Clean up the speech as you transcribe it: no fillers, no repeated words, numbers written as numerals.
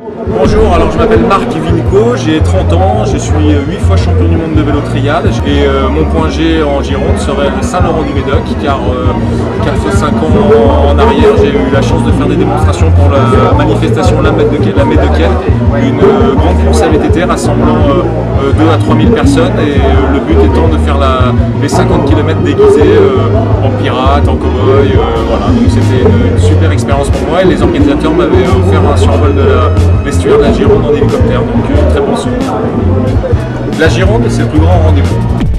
Bonjour, alors je m'appelle Marc Vinco, j'ai 30 ans, je suis 8 fois champion du monde de vélo trial et mon point G en Gironde serait le Saint-Laurent-du-Médoc car 4-5 ans en arrière j'ai eu la chance de faire des démonstrations pour la manifestation La Mède de Quelle, une grande course à VTT rassemblant 2 à 3 000 personnes et le but étant de faire les 50 km déguisés en pirate, en cow-boy, voilà, donc c'était une super expérience pour moi et les organisateurs m'avaient offert un survol de l'estuaire de la Gironde en hélicoptère, donc très bon souvenir. La Gironde, c'est le plus grand rendez-vous.